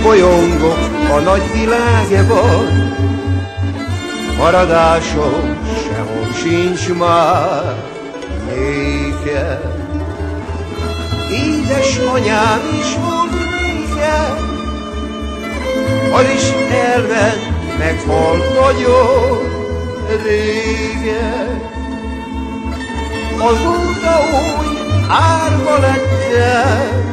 bolyongok a nagy világban, maradásom sehol sincs már néked. Édesanyám is volt néked, az is elment, meghalt nagyon régen. Azóta úgy árva lettem,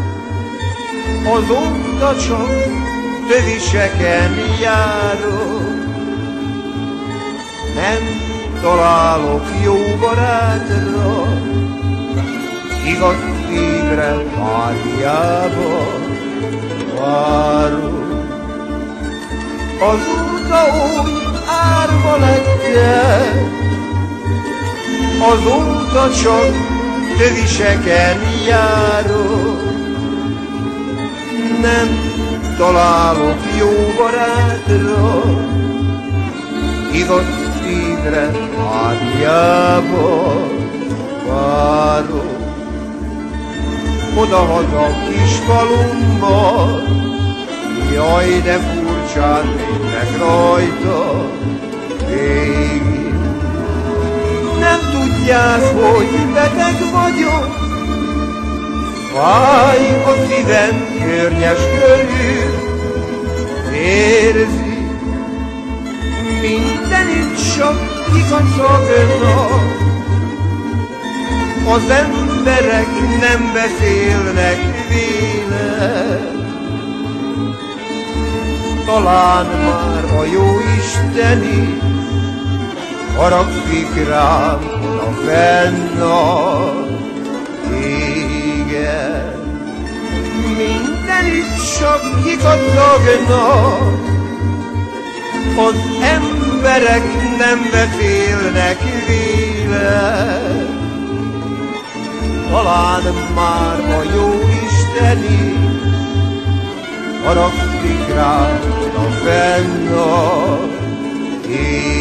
azóta csak töviseken járok. Nem találok jó barátra, igaz szívre párjába várok. Azóta úgy árva lettem, azóta csak töviseken járok. Nem találok jó barátra, igaz szívre ágyába várok. Odahaza kis falumba, jaj, de furcsán néznek rajta végig. Nem tudják, hogy beteg vagyok, fáj a szívem környes körül, érzi, mindenütt csak kikacagnak. Az emberek nem beszélnek vélem, talán már a jóisten is haragszik rám a fenn a égen. Mindenütt csak kikacagnak, az emberek nem beszélnek vélem, talán már a jóisten is haragszik rám a fenn a égen.